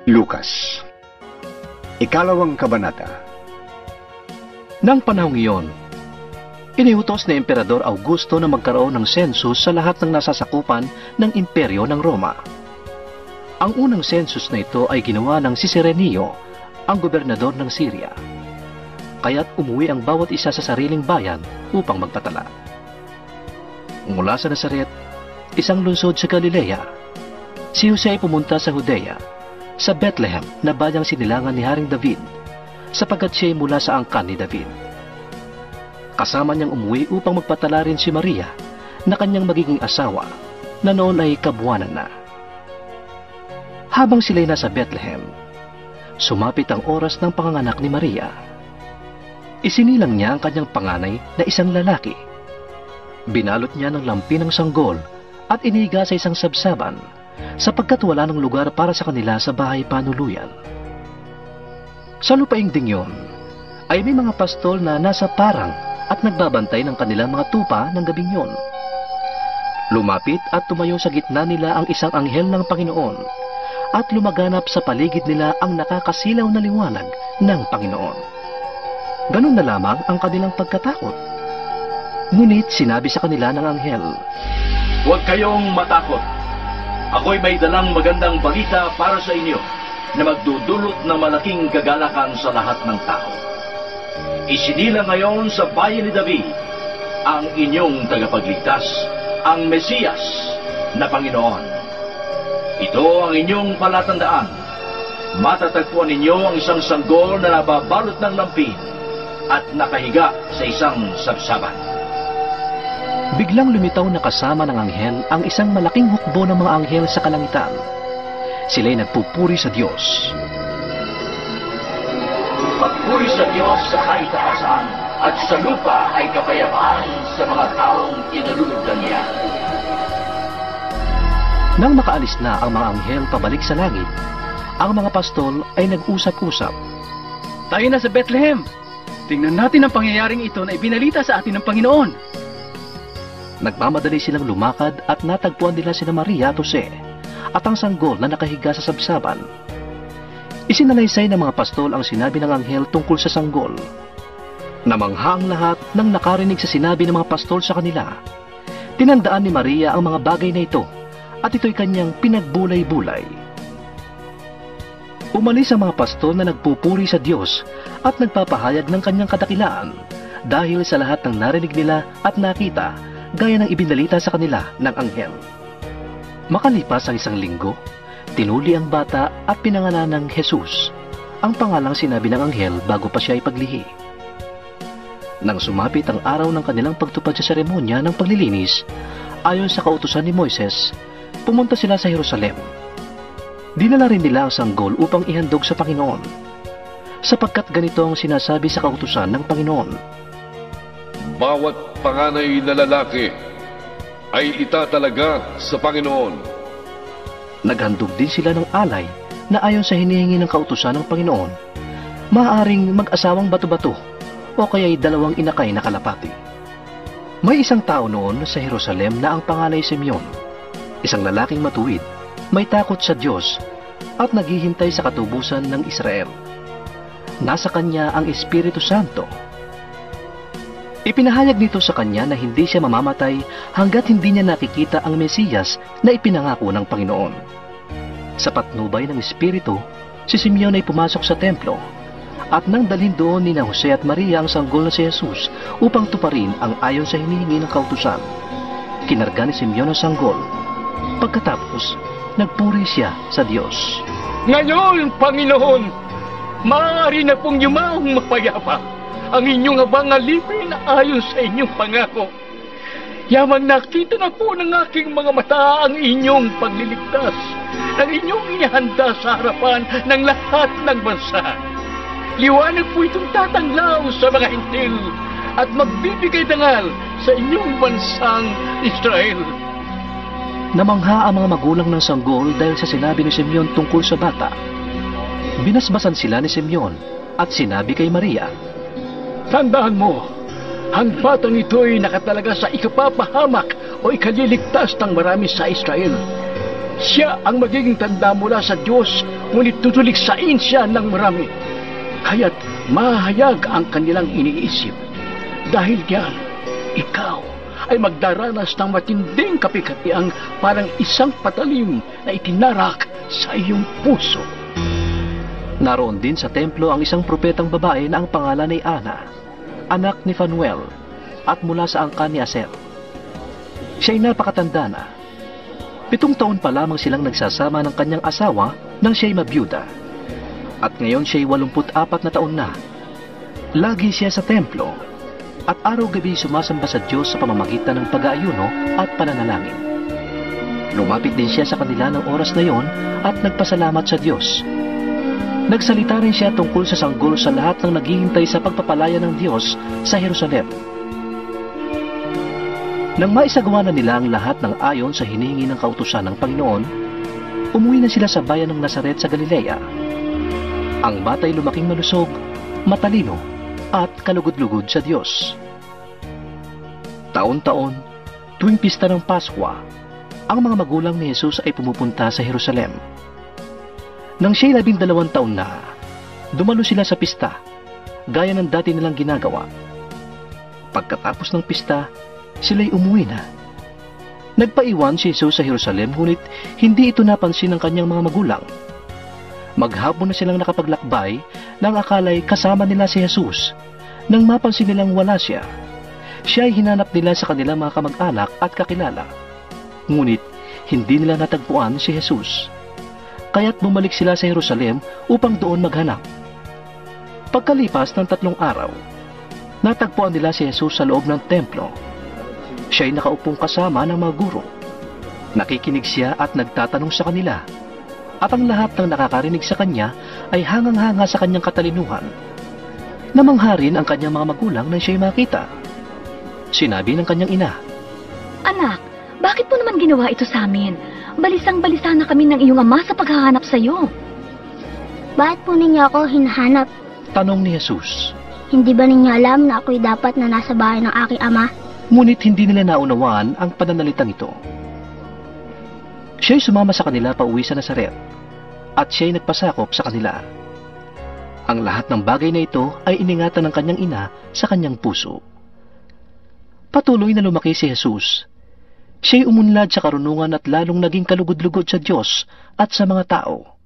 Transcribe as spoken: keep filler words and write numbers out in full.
Lucas, ikalawang kabanata. Nang panahong iyon, iniutos ni Emperador Augusto na magkaroon ng sensus sa lahat ng nasasakupan ng imperyo ng Roma. Ang unang sensus na ito ay ginawa ng si Cirenio, ang gobernador ng Syria. Kaya't umuwi ang bawat isa sa sariling bayan upang magpatala. Mula sa Nazaret, isang lungsod sa Galilea, si Jose ay pumunta sa Judea, sa Bethlehem na bayang sinilangan ni Haring David, sapagkat siya ay mula sa angkan ni David. Kasama niyang umuwi upang magpatala rin si Maria, na kanyang magiging asawa, na noon ay kabuwanan na. Habang sila'y nasa Bethlehem, sumapit ang oras ng panganganak ni Maria. Isinilang niya ang kanyang panganay na isang lalaki. Binalot niya ng lampi ng sanggol at inihiga sa isang sabsaban, sapagkat wala ng lugar para sa kanila sa bahay panuluyan. Sa lupaing ding yun, ay may mga pastol na nasa parang at nagbabantay ng kanilang mga tupa ng gabing yun. Lumapit at tumayo sa gitna nila ang isang anghel ng Panginoon, at lumaganap sa paligid nila ang nakakasilaw na liwanag ng Panginoon. Ganun na lamang ang kanilang pagkatakot. Ngunit sinabi sa kanila ng anghel, "Huwag kayong matakot. Ako'y may dalang magandang balita para sa inyo na magdudulot ng malaking kagalakan sa lahat ng tao. Isinilang ngayon sa bayan ni David ang inyong tagapagligtas, ang Mesiyas na Panginoon. Ito ang inyong palatandaan. Matatagpuan ninyo ang isang sanggol na nababalot ng lampin at nakahiga sa isang sabsaban." Biglang lumitaw na kasama ng anghel ang isang malaking hukbo ng mga anghel sa kalangitan. Sila'y nagpupuri sa Diyos. Pagpuri sa Diyos sa kaitaasan at sa lupa ay kapayapaan sa mga taong inalulugdan niya. Nang makaalis na ang mga anghel pabalik sa langit, ang mga pastol ay nag-usap-usap. "Tayo na sa Bethlehem. Tingnan natin ang pangyayaring ito na ibinalita sa atin ng Panginoon." Nagmamadali silang lumakad at natagpuan nila sina Maria at Jose at ang sanggol na nakahiga sa sabsaban. Isinalaysay ng mga pastol ang sinabi ng anghel tungkol sa sanggol. Namangha ang lahat nang nakarinig sa sinabi ng mga pastol sa kanila. Tinandaan ni Maria ang mga bagay na ito at ito'y kanyang pinagbulay-bulay. Umalis ang mga pastol na nagpupuri sa Diyos at nagpapahayag ng kanyang kadakilaan dahil sa lahat ng narinig nila at nakita, gaya ng ibinalita sa kanila ng anghel. Makalipas ang isang linggo, tinuli ang bata at pinangalan ng Jesus, ang pangalang sinabi ng anghel bago pa siya ipaglihi. Nang sumapit ang araw ng kanilang pagtupad sa seremonya ng paglilinis, ayon sa kautusan ni Moises, pumunta sila sa Jerusalem. Dinala rin nila ang sanggol upang ihandog sa Panginoon, sapagkat ganito ang sinasabi sa kautusan ng Panginoon: "Bawat panganay na lalaki ay itatalaga sa Panginoon." Naghandog din sila ng alay na ayon sa hinihingi ng kautusan ng Panginoon, maaaring mag-asawang bato-bato o kaya'y dalawang inakay na kalapati. May isang tao noon sa Jerusalem na ang pangalan ay Simeon, isang lalaking matuwid, may takot sa Diyos at naghihintay sa katubusan ng Israel. Nasa kanya ang Espiritu Santo. Ipinahayag nito sa kanya na hindi siya mamamatay hanggat hindi niya nakikita ang Mesiyas na ipinangako ng Panginoon. Sa patnubay ng Espiritu, si Simeon ay pumasok sa templo at nang dalhin doon ni na Jose at Maria ang sanggol na si Jesus upang tuparin ang ayon sa hinihingi ng kautusan. Kinarga ni Simeon ang sanggol. Pagkatapos, nagpuri siya sa Diyos. "Ngayon, Panginoon, maaari na pong yumaong mapayapa ang inyong abang alipin na ayon sa inyong pangako. Yamang nakita na po ng aking mga mata ang inyong pagliligtas, ang inyong inihanda sa harapan ng lahat ng bansa. Liwanag po itong tatanglaw sa mga hintil at magbibigay dangal sa inyong bansang Israel." Namangha ang mga magulang ng sanggol dahil sa sinabi ni Simeon tungkol sa bata. Binasbasan sila ni Simeon at sinabi kay Maria, "Tandaan mo, ang batang ito'y nakatalaga sa ikapapahamak o ikaliligtas ng marami sa Israel. Siya ang magiging tanda mula sa Diyos, ngunit tutuliksain siya ng marami. Kaya't mahayag ang kanilang iniisip. Dahil diyan, ikaw ay magdaranas ng matinding kapikatiang parang isang patalim na itinarak sa iyong puso. Naroon din sa templo ang isang propetang babae na ang pangalan ay Ana, anak ni Phanuel, at mula sa angkan ni Aser. Siya'y napakatanda na. Pitong taon pa lamang silang nagsasama ng kanyang asawa nang siya'y mabiyuda. At ngayon siya'y walumput apat na taon na. Lagi siya sa templo at araw-gabi sumasamba sa Diyos sa pamamagitan ng pag-aayuno at pananalangin. Lumapit din siya sa kanila ng oras na yon at nagpasalamat sa Diyos. Nagsalita rin siya tungkol sa sanggol sa lahat ng naghihintay sa pagpapalaya ng Diyos sa Jerusalem. Nang maisagawa na nila ang lahat ng ayon sa hinihingi ng kautusan ng Panginoon, umuwi na sila sa bayan ng Nazaret sa Galilea. Ang bata'y lumaking malusog, matalino, at kalugod-lugod sa Diyos. Taon-taon, tuwing pista ng Paskwa, ang mga magulang ni Jesus ay pumupunta sa Jerusalem. Nang siya'y labing dalawang taon na, dumalo sila sa pista, gaya ng dati nilang ginagawa. Pagkatapos ng pista, sila'y umuwi na. Nagpaiwan si Jesus sa Jerusalem, ngunit hindi ito napansin ng kanyang mga magulang. Maghapon na silang nakapaglakbay nang akala'y kasama nila si Jesus. Nang mapansin nilang wala siya, siya'y hinanap nila sa kanilang mga kamag-anak at kakilala. Ngunit hindi nila natagpuan si Jesus. Kaya't bumalik sila sa Jerusalem upang doon maghanap. Pagkalipas ng tatlong araw, natagpuan nila si Jesus sa loob ng templo. Siya'y nakaupong kasama ng mga guro. Nakikinig siya at nagtatanong sa kanila. At ang lahat ng nakakarinig sa kanya ay hangang-hanga sa kanyang katalinuhan. Namangha rin ang kanyang mga magulang nang siya'y makita. Sinabi ng kanyang ina, "Anak, bakit mo naman ginawa ito sa amin? Balisang-balisa na kami ng iyong ama sa paghahanap sa iyo." "Bakit po ninyo ako hinahanap? Tanong ni Jesus. Hindi ba ninyo alam na ako'y dapat na nasa bahay ng aking ama?" Ngunit hindi nila naunawaan ang pananalitang ito. Siya'y sumama sa kanila pauwi sa Nazaret, at siya'y nagpasakop sa kanila. Ang lahat ng bagay na ito ay iningatan ng kanyang ina sa kanyang puso. Patuloy na lumaki si Jesus. Siya'y umunlad sa karunungan at lalong naging kalugod-lugod sa Diyos at sa mga tao.